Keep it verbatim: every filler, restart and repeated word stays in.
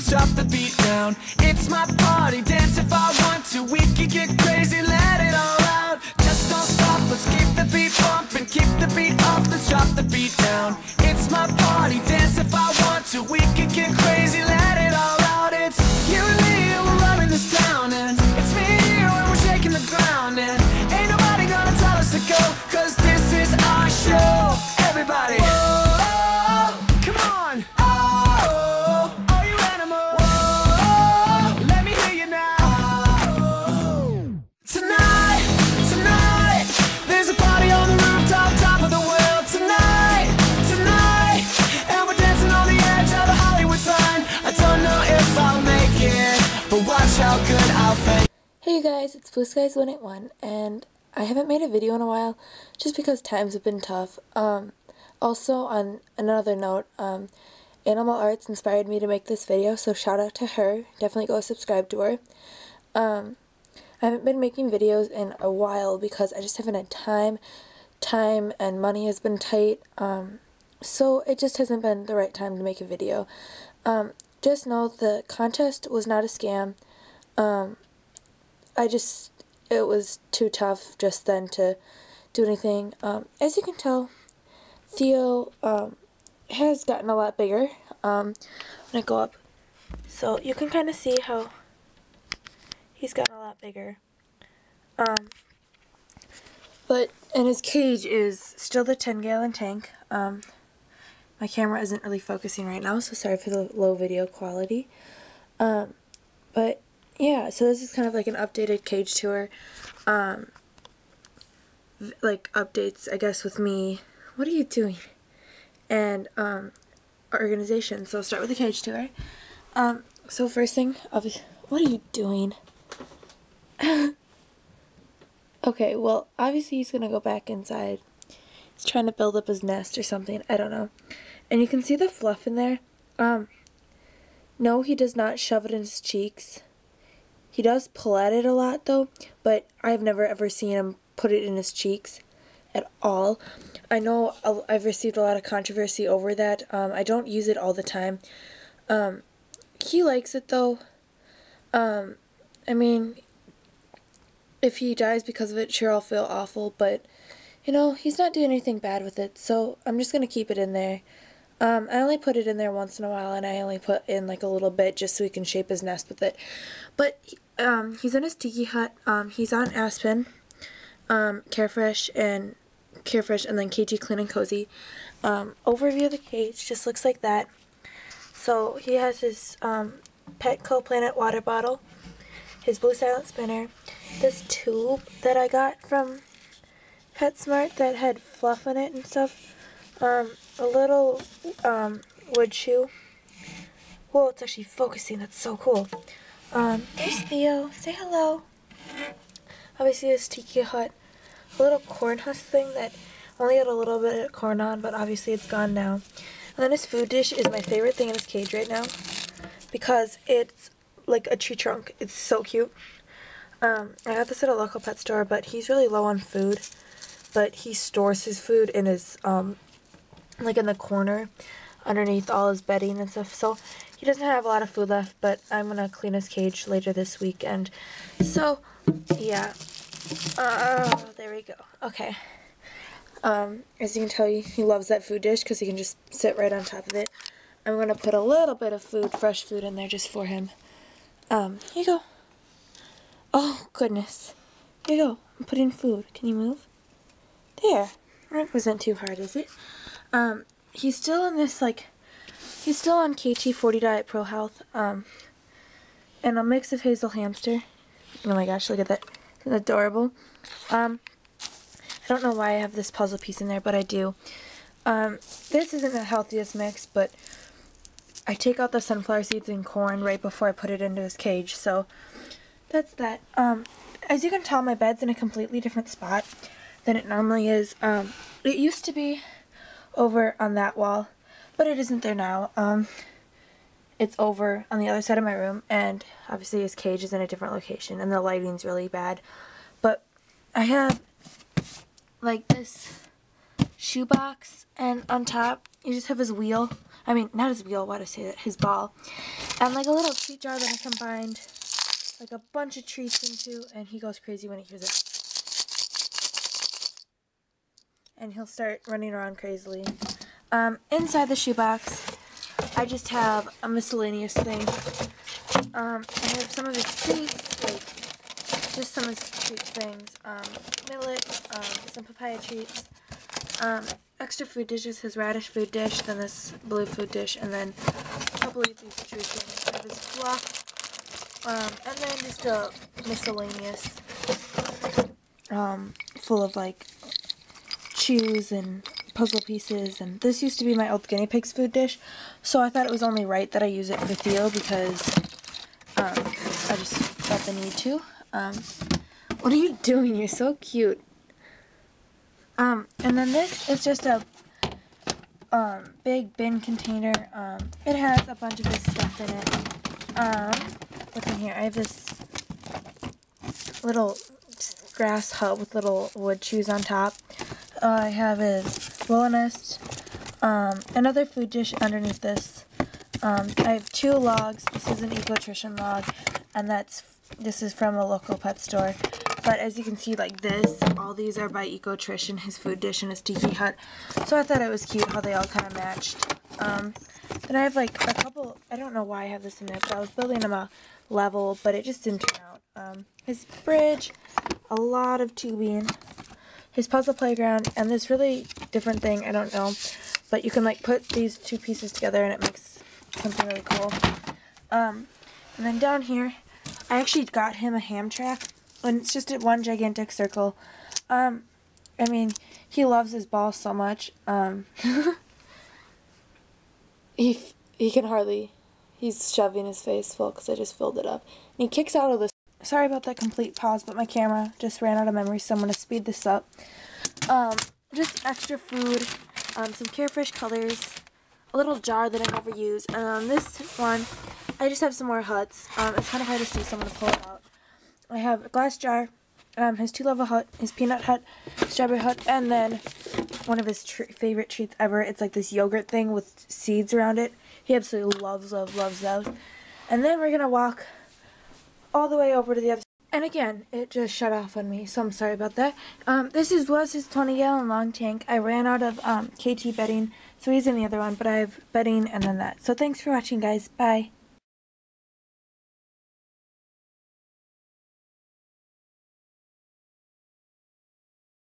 drop the beat down. It's my party, dance if I want to. We can get crazy, let it all out. Just don't stop, let's keep the beat bumping. Keep the beat up, let's drop the beat down. It's my party, dance if I want to. We can get crazy, let it all out. It's you and me, and we're running this town. And it's me and you, and we're shaking the ground. And ain't nobody gonna tell us to go, cause this is our show. Everybody, whoa, come on. Oh, are you animals? Whoa, let me hear you now. Oh. Tonight, tonight, there's a party on the rooftop, top of the world. Tonight, tonight, and we're dancing on the edge of the Hollywood sign. I don't know if I'll make it, but watch how good I'll fake. Hey you guys, it's Blue Skies one eighty-one, and I haven't made a video in a while just because times have been tough. Um, also, on another note, um, AnimalArtz inspired me to make this video, so shout out to her. Definitely go subscribe to her. Um, I haven't been making videos in a while because I just haven't had time. Time and money has been tight, um, so it just hasn't been the right time to make a video. Um, just know the contest was not a scam. Um, I just, it was too tough just then to do anything. Um, as you can tell, Theo um, has gotten a lot bigger. Um, I'm going to go up so you can kind of see how he's gotten a lot bigger. Um, but, and his cage is still the ten gallon tank. Um, my camera isn't really focusing right now, so sorry for the low video quality. Um, but yeah, so this is kind of like an updated cage tour. Um, like updates, I guess, with me. What are you doing? And um, organization. So I'll start with the cage tour. Um, so first thing, obviously, what are you doing? Okay, well, obviously he's gonna go back inside. He's trying to build up his nest or something. I don't know. And you can see the fluff in there. Um, no, he does not shove it in his cheeks. He does pull at it a lot though, but I've never ever seen him put it in his cheeks at all. I know I've received a lot of controversy over that. Um, I don't use it all the time. Um, he likes it though. Um, I mean, if he dies because of it, sure, I'll feel awful, but you know, he's not doing anything bad with it, so I'm just going to keep it in there. Um, I only put it in there once in a while, and I only put in like a little bit just so he can shape his nest with it. But um, he's in his tiki hut. Um, he's on Aspen, um, Carefresh, and Carefresh, and then K G Clean and Cozy. Um, overview of the cage just looks like that. So he has his um, Petco Planet water bottle, his Blue Silent spinner, this tube that I got from PetSmart that had fluff in it and stuff. Um, a little um, wood shoe. Whoa, it's actually focusing. That's so cool. Um, there's Theo. Say hello. Obviously, his tiki hut. A little corn husk thing that only had a little bit of corn on, but obviously it's gone now. And then his food dish is my favorite thing in his cage right now because it's like a tree trunk. It's so cute. Um, I got this at a local pet store, but he's really low on food. But he stores his food in his, um, like in the corner underneath all his bedding and stuff. So he doesn't have a lot of food left, but I'm going to clean his cage later this weekend. So, yeah. Uh, there we go. Okay. Um, as you can tell, he loves that food dish because he can just sit right on top of it. I'm going to put a little bit of food, fresh food in there just for him. Um, here you go. Oh, goodness. Here you go. I'm putting food. Can you move? There. That wasn't too hard, is it? Um, he's still on this, like, he's still on K T forty Diet Pro Health, um, and a mix of Hazel Hamster. Oh my gosh, look at that. It's adorable. Um, I don't know why I have this puzzle piece in there, but I do. Um, this isn't the healthiest mix, but I take out the sunflower seeds and corn right before I put it into his cage, so that's that. Um, as you can tell, my bed's in a completely different spot than it normally is. Um, it used to be over on that wall, but it isn't there now. Um, it's over on the other side of my room, and obviously his cage is in a different location, and the lighting's really bad. But I have like this shoebox, and on top you just have his wheel I mean, not his wheel, why did I say that? His ball. And like a little treat jar that I combined like a bunch of treats into, and he goes crazy when he hears it. And he'll start running around crazily. Um, inside the shoebox, I just have a miscellaneous thing. Um, I have some of his treats, like just some of his treat things. Um, millet, um, some papaya treats, um, extra food dishes, his radish food dish, then this blue food dish, and then a couple of these treat things. I have his fluff, um, and then just a miscellaneous, um, full of like chews and puzzle pieces. And this used to be my old guinea pig's food dish, so I thought it was only right that I use it for Theo because um, I just felt the need to. Um, what are you doing? You're so cute. Um, and then this is just a um, big bin container. Um, it has a bunch of this stuff in it. Um, look in here. I have this little grass hut with little wood chews on top. Uh, I have his willow nest, um, another food dish underneath this. Um, I have two logs. This is an eco-nutrition log, and that's this is from a local pet store. But as you can see, like this, all these are by eco-nutrition, his food dish and his tiki hut. So I thought it was cute how they all kind of matched. Um, then I have like a couple, I don't know why I have this in there, but I was building him a level, but it just didn't turn out. Um, his bridge, a lot of tubing, his puzzle playground, and this really different thing, I don't know, but you can like put these two pieces together and it makes something really cool. Um, and then down here, I actually got him a ham track, and it's just one gigantic circle. Um, I mean, he loves his ball so much. Um, he he can hardly, he's shoving his face full because I just filled it up. And he kicks out of this. Sorry about that complete pause, but my camera just ran out of memory, so I'm going to speed this up. Um, just extra food, um, some Carefish colors, a little jar that I never use, and on this one, I just have some more huts. Um, it's kind of hard to see, so I'm going to pull it out. I have a glass jar, um, his two-level hut, his peanut hut, strawberry hut, and then one of his tr favorite treats ever. It's like this yogurt thing with seeds around it. He absolutely loves, loves, loves those. And then we're going to walk all the way over to the other side. And again, it just shut off on me, so I'm sorry about that. Um, this is was his twenty gallon long tank. I ran out of um, K T bedding, so he's in the other one, but I have bedding and then that. So thanks for watching, guys. Bye.